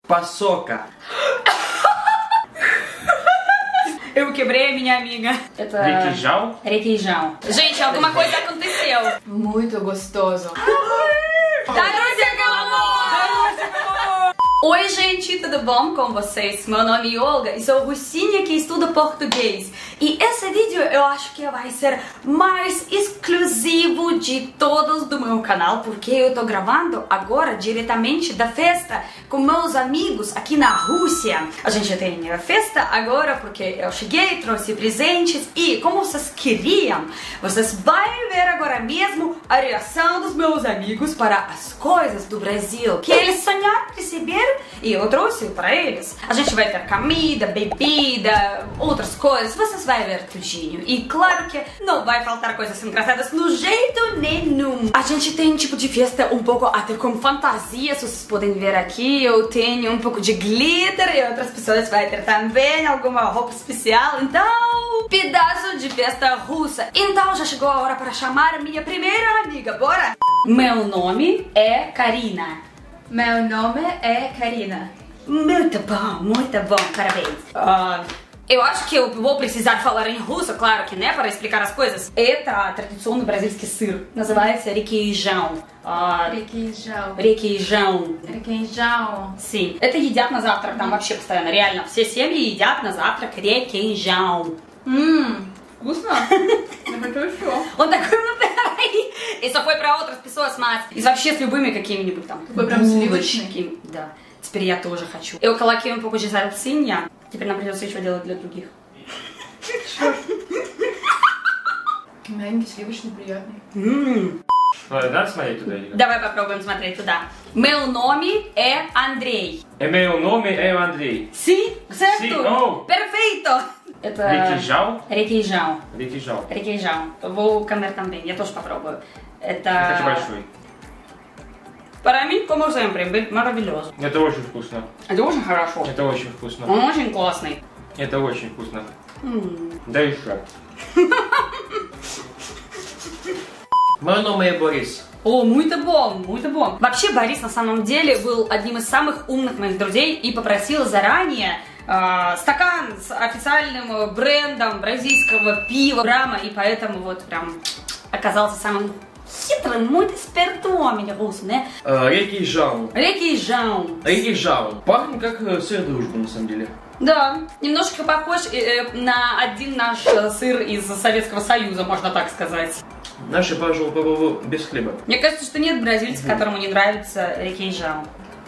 Paçoca. Eu quebrei a minha amiga. Это... Requeijão? Requeijão. Gente, alguma coisa aconteceu. Muito gostoso. Oi, gente, tudo bom com vocês? Meu nome é Olga e sou russinha que estuda português. E esse vídeo eu acho que vai ser mais exclusivo de todos do meu canal, porque eu tô gravando agora diretamente da festa com meus amigos aqui na Rússia. A gente tem a festa agora porque eu cheguei, trouxe presentes e, como vocês queriam, vocês vão ver agora mesmo a reação dos meus amigos para as coisas do Brasil que eles sonharam receber e eu trouxe para eles. A gente vai ter comida, bebida, outras coisas, vocês vão ver tudinho. E claro que não vai faltar coisas engraçadas no jeito nenhum. A gente tem um tipo de festa um pouco até com fantasia, se vocês podem ver aqui. Eu tenho um pouco de glitter e outras pessoas vão ter também alguma roupa especial. Então, pedaço de festa russa. Então já chegou a hora para chamar a minha primeira amiga, bora? Meu nome é Karina. Meu nome é Karina. Muito bom, parabéns. Eu acho que eu vou precisar falar em russo, claro que, né, para explicar as coisas. Это традиционный бразильский сыр. Называется requeijão. Requeijão. Requeijão. Requeijão. Sim. Это едят на завтрак, там вообще постоянно, реально. Все семьи едят на завтрак requeijão. Вкусно? Я хочу еще. Он такой, ну пeraí. И só foi pra outras pessoas, mas... И вообще с любыми какими-нибудь там Такой прям сливочный. Да. Теперь я тоже хочу. Eu coloquei um pouco de salsinha. Теперь нам придется еще делать для других. Маленький, сливочный, приятный. Надо смотреть туда или как? Давай попробуем смотреть туда. Meu nome é Andrei. Meu nome é Andrei. Sim, certo? Sim, oh. Perfeito. Это... Requeijão? Requeijão. Requeijão. Requeijão. Eu vou comer também. Я тоже попробую. Это... Я хочу большой. Para mim, como sempre, maravilhoso. Это очень вкусно. Это очень хорошо. Это очень вкусно. Он очень классный. Это очень вкусно. Да еще. Мое нome é Борис. О, muito bom, muito bom. Вообще, Борис на самом деле был одним из самых умных моих друзей и попросил заранее стакан с официальным брендом бразильского пива Брама, и поэтому вот прям оказался самым хитрым, muito esperto homem russo, né? Requeijão. Requeijão. Requeijão. Пахнет как сыр дружбы, на самом деле. Да, немножко похож на один наш сыр из Советского Союза, можно так сказать. Наши, пожалуй, без хлеба. Мне кажется, что нет бразильца, которому не нравится requeijão.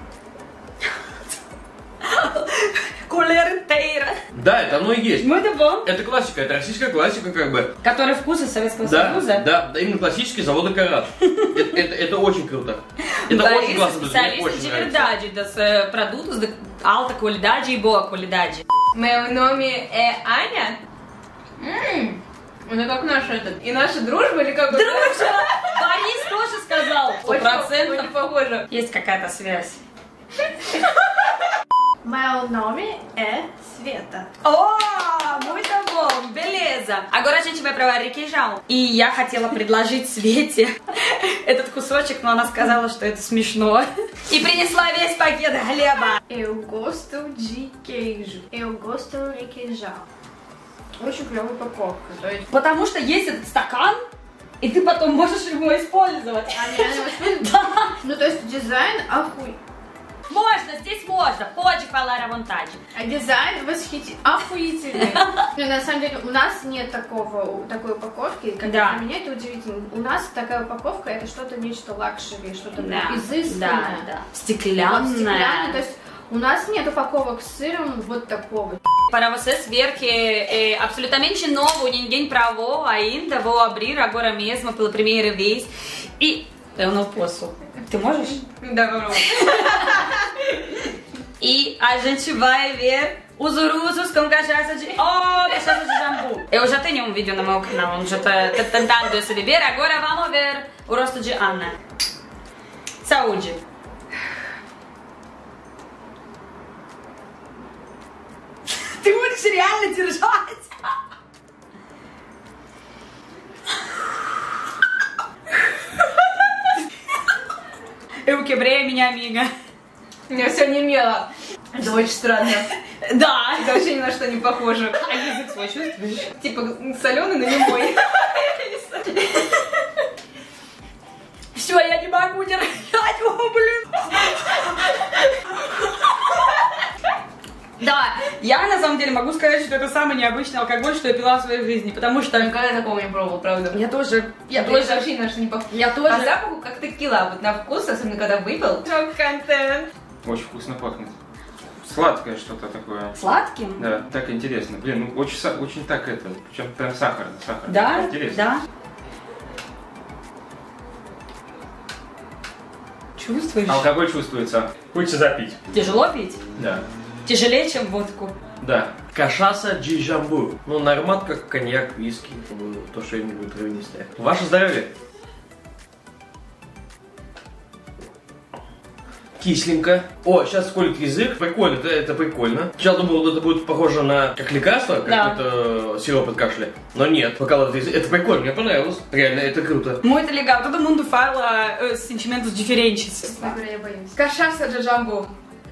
Colher inteira. Да, это оно и есть. Muito bom. Это классика, это российская классика, как бы. Который вкус из Советского Союза. Да, именно классический завода Карат. Это очень круто. Это очень классно. Специалист de verdade, dos produtos de alta qualidade e boa qualidade. Meu nome é Аня. Ну как наш этот? И наша дружба или как? Дружба! Борис тоже сказал. 100%. Очень похоже. Есть какая-то связь. Meu nome é Sveta. Oh, muito bom, beleza. Agora a gente vai provar requeijão. И я хотела предложить Свете этот кусочек, но она сказала, что это смешно. И принесла весь пакет хлеба. Eu gosto de queijo. Eu gosto de requeijão. Очень клевая упаковка. То есть... Потому что есть этот стакан, и ты потом можешь его использовать. А реально воспринимаю? Да. Ну то есть дизайн Можно, здесь можно. Pode falar à vontade. А дизайн охуительный. Но на самом деле у нас нет такой упаковки, как Да. для меня это удивительно. У нас такая упаковка это что-то нечто лакшери, что-то Да, изысканное. да. Вот Стеклянная. стеклянное, то есть у нас нет упаковок с сыром вот такого. Para vocês ver que é absolutamente novo, ninguém provou ainda, vou abrir agora mesmo pela primeira vez e eu não posso. Ты можешь? Да, попробуй. E a gente vai ver os uruzos com cachaça de... Oh, cachaça de jambu. Eu já tenho um vídeo no meu canal onde eu tô tentando esse beber, agora vamos ver o rosto de Ana. Saúde. Ты будешь реально держать? Eu quebrei a minha amiga. У меня все немело. Это очень странно. Да. Это вообще ни на что не похоже. А язык свой чувствуешь? Типа соленый, но не мой. Все, я не могу держать его, блин. Да, я на самом деле могу сказать, что это самый необычный алкоголь, что я пила в своей жизни, потому что... Никогда такого не пробовал, правда. Я тоже... Это вообще ни на что не похоже. Я тоже... По запаху как текила, вот на вкус, особенно когда выпил. Шок-контент. Очень вкусно пахнет. Сладкое что-то такое. Сладким? Да, так интересно. Блин, ну очень так это. Причем прям сахар. Да, Интересно. да. Чувствуешь? Алкоголь чувствуется. Хочется запить. Тяжело пить? Да. Тяжелее, чем водку. Да. Кашаса джижамбу. Ну, на аромат как коньяк, виски, то, что я не буду травянистое. Ваше здоровье. Кисленько. О, сейчас колет язык. Прикольно, это прикольно. Сначала думал, это будет похоже на как лекарство, как Да. это сироп от кашля. Но нет, покалывает язык. Это прикольно, мне понравилось. Реально, это круто. Muito legal. Todo mundo fala sentimentos diferentes. Я боюсь. Кашаса джамбу.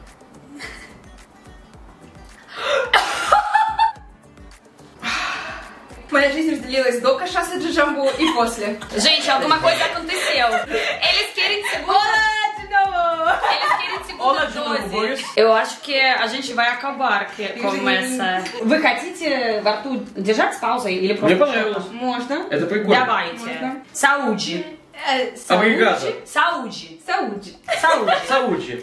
Моя жизнь разделилась до кашаса джамбу и после. Gente, alguma coisa aconteceu. Eles querem segunda... Eles querem segunda dose. Eu acho que a gente vai acabar com essa... Вы хотите во рту держать с паузой или просто... Мне понравилось. Можно. Это прикольно. Давайте. Можно. Saúde. Обригado. Saúde. Сауджи. Saúde. Саучи.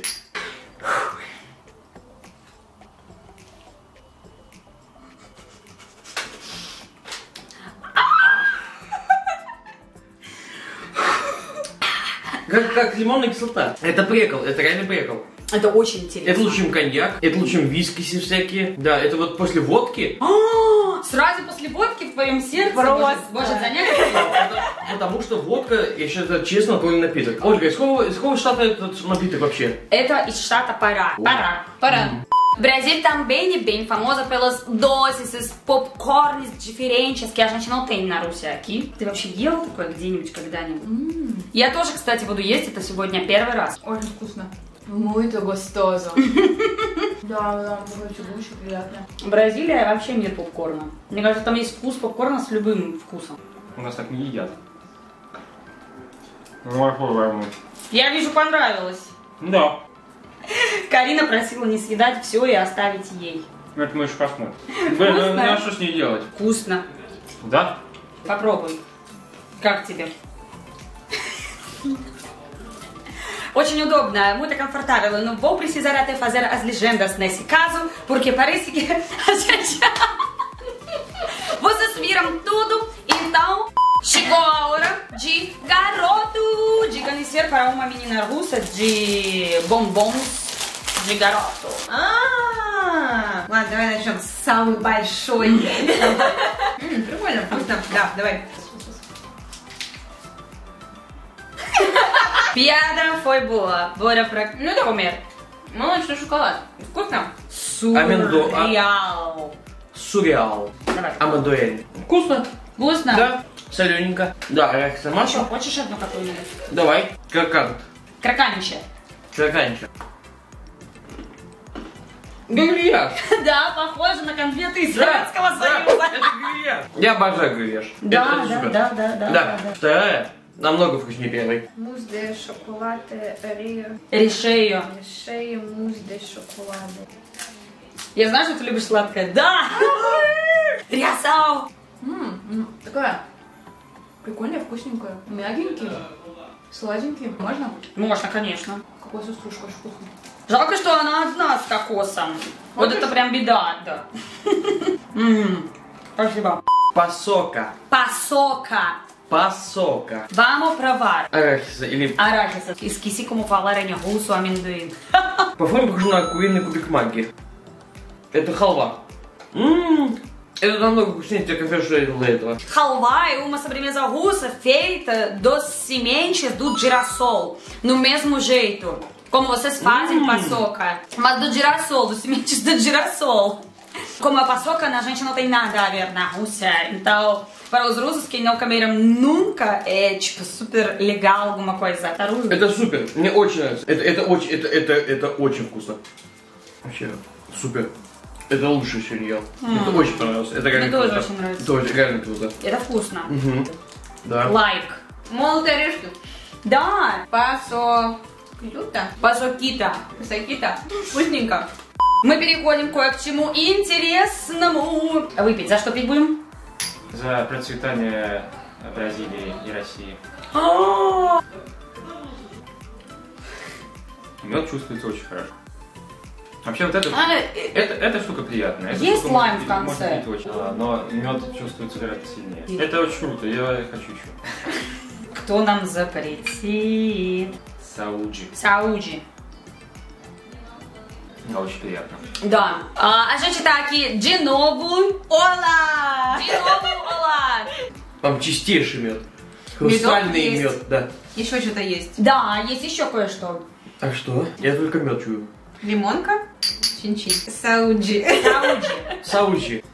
Как лимонная кислота. Это прикол, это реально прикол. Это очень интересно. Это лучше, чем коньяк, это лучше, чем виски всякие. Да, это вот после водки. Сразу после водки в твоем сердце Просто. может занять. Потому что водка, я считаю, это честно твой напиток. Ольга, из какого штата этот напиток вообще? Это из штата Парá. Pará. Пора. Brasil também é bem famosa pelos doces, esses popcorns diferentes que a gente não tem на Руси. Aqui. Ты вообще ел такое где-нибудь когда-нибудь? Я тоже, кстати, буду есть это сегодня первый раз. Очень вкусно. Muito gostoso. Да, очень приятно. Бразилия вообще мир попкорна. Мне кажется, там есть вкус попкорна с любым вкусом. У нас так не едят. Ну, Я вижу, понравилось. да. Карина просила не съедать все и оставить ей. Это мы еще посмотрим. Блин, ну что с ней делать? Вкусно. Да? Попробуй. Как тебе? Очень удобно, muito confortável. Eu não vou precisar até fazer as legendas nesse caso, porque parece que a gente... Vocês viram tudo, então chegou a hora de garoto, de conhecer para uma menina russa de bombons de garoto. Ладно, давай начнем с самой большой. Прикольно, вкусно. Да, давай. Piada foi boa. Bora pra comer. Молочный шоколад. Вкусно? Сурреал. Сурреал. Давай. Амадуэль. Вкусно? Вкусно? Да. Солененько. Да, арахиса Что, масло. хочешь одну какую-нибудь? Давай. Как? Краканище. Краканчик. Грильяж. Да, похоже на конфеты из Да, Советского да, Союза. это грильяж. Я обожаю грильяж. Да, Это супер. да. Вторая намного вкуснее первой. Мусс де шоколаде, Решею. решею мусс де шоколаде. Я знаю, что ты любишь сладкое. Да! Рясау! Такая прикольная, вкусненькая. Мягенький. Сладенький. Можно? Можно, конечно. Какой сострушка, очень вкусно. Жалко, что она одна с кокосом. Вот это прям беда, да. Спасибо. Пасока. Пасока. Пасока. Vamos provar. Арахиса или... Арахиса. Esqueci como falar em russo amendoim. По форме похоже на куриный кубик магги. Это халва. Это намного вкуснее тех конфет, что я ел до этого. Halva é uma sobremesa russa feita dos sementes do girassol. No mesmo jeito. Como vocês fazem paçoca. Mas do girassol, dos sementes do girassol. Como a paçoca, a gente não tem nada a ver na Rússia. Então, para os russos que não comeram nunca, é tipo super legal alguma coisa. Это супер. Мне очень нравится. Это очень вкусно. Вообще, супер. Это лучше, чем я ел. Это очень понравилось. Это реально Мне тоже круто. очень нравится. Это очень реально круто. Это вкусно. Да. Лайк. Молотые орешки. Да. Пасо. Круто. Пасокита. Пасокита. Вкусненько. Мы переходим кое к чему интересному. Выпить. За что пить будем? За процветание Бразилии и России. Мед чувствуется очень хорошо. Вообще вот эта штука приятная. Эта Есть штука лайм в может конце? быть очень, но мед чувствуется гораздо сильнее. Это очень круто, я хочу еще. Кто нам запретит? Сауджи. Сауджи. Да, очень приятно. Да. А gente tá aqui de novo. Olá! De novo, olá! Там чистейший мед. Хрустальный есть. мед, да. Еще что-то есть. Да, есть еще кое-что. А что? Я только мед чую. Лимонка. Чин-чин. Сауджи. Сауджи. Сауджи.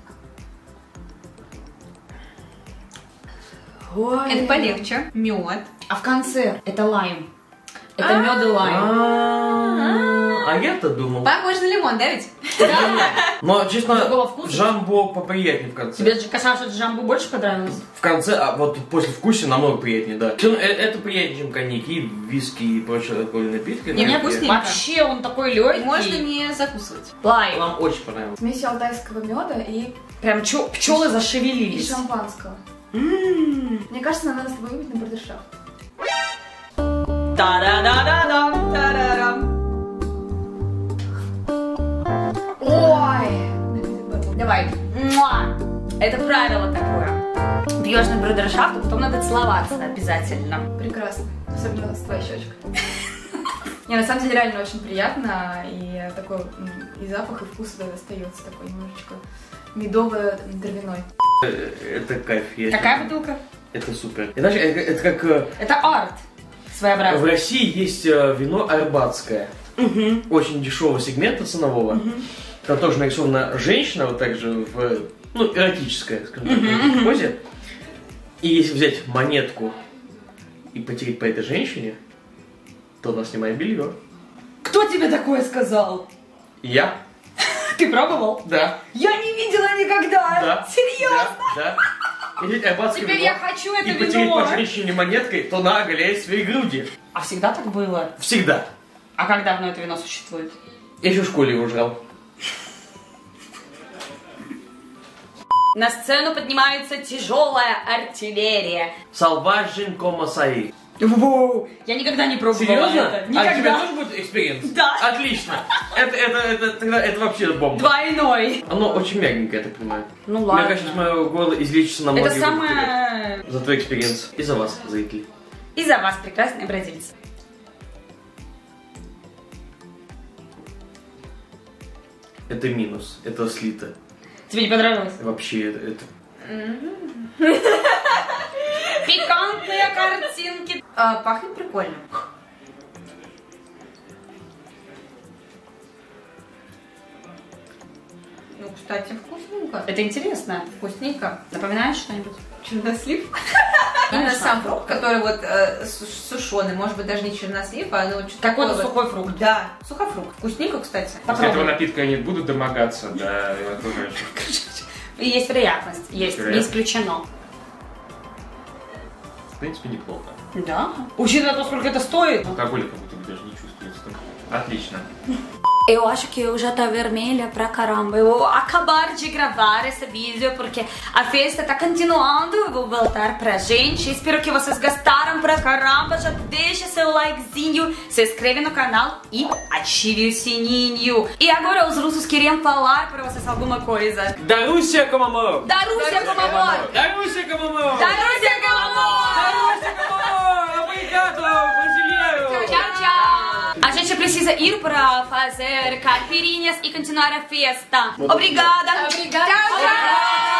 Ой. Это полегче. Мед. А в конце это лайм. Это мед и лайм. А я-то думал. Похоже на лимон, да ведь? Но, честно, Это было вкусно? джамбо поприятнее в конце. Тебе Кашаша джамбо больше понравилось? В конце, а вот после вкуса намного приятнее, да. Это приятнее, чем коньяки, виски и прочие алкогольные напитки. Не, мне вкуснее. Вообще он такой легкий. Можно не закусывать. Лайм. Вам очень понравилось. Смесь алтайского меда и Прям пчелы зашевелились. шампанского. Мне кажется, нам надо с тобой выпить на брудершафт. Та-да-да-да-дам, та-да-дам. Ой! Давай. Муа. Это правило такое. Бьешь на брудершафт, а потом надо целоваться обязательно. Прекрасно. Особенно с твоей щечкой. Не, на самом деле реально очень приятно. И такой и запах, и вкус остается такой немножечко медово-травяной. Это кайф. Какая бутылка? Это супер. И знаешь, это как... Это арт. В Своеобразный. России есть вино арбатское. Очень дешевого сегмента ценового. Там тоже нарисована женщина, вот так же в... Ну, эротическая, скажем так, позе. И если взять монетку и потереть по этой женщине, то она снимает белье. Кто тебе такое сказал? Я? Ты пробовал? Да. Я не видела никогда. Да. Серьезно? Да. И взять арбатское Теперь вино я хочу это и потереть вино. по женщине монеткой, то она оголяет свои груди. А всегда так было? Всегда. А как давно это вино существует? Я еще в школе его жрал. На сцену поднимается тяжелая артиллерия. Салважин комасаи. Воу! Я никогда не пробовала Серьезно? это. А у тебя Никогда. тоже будет экспириенс? Да. Отлично. Это вообще бомба. Двойной. Оно очень мягенькое, я так понимаю. Ну Мне ладно. кажется, мое горло излечится на многие Это годы вперед. самое... За твой экспириенс. И за вас, зрители. И за вас, прекрасные бразильцы. Это минус. Это слито. Тебе не понравилось? Вообще, это... Пикантные картинки. Пахнет прикольно. Ну, кстати, вкусненько. Это интересно. Вкусненько. Напоминаешь что-нибудь? Чернослив. Именно Конечно. сам фрукт, который вот сушеный, может быть, даже не чернослив, а ну, что-то Какой-то такое сухой фрукт. Да, сухофрукт. Вкусненько, кстати. Если этого Попробуй. напитка я не буду домогаться до окружающих. И есть вероятность. Есть, не Вероятность. исключено. В принципе, неплохо. Да. Учитывая то, сколько это стоит. Алкоголя как будто бы даже не чувствуется. Отлично. Eu acho que eu já tá vermelha pra caramba. Eu vou acabar de gravar esse vídeo porque a festa tá continuando. Eu vou voltar pra gente. Espero que vocês gostaram pra caramba. Já deixa seu likezinho, se inscreve no canal e ative o sininho. E agora os russos queriam falar pra vocês alguma coisa. Даруйся, комамор! Da Rússia com amor! Даруйся, комамор! Da Rússia com amor! Даруйся, комамор! Obrigado, brasileiro! Tchau, tchau! A gente precisa ir pra fazer caipirinhas e continuar a festa. Obrigada! Obrigada. Tchau, tchau!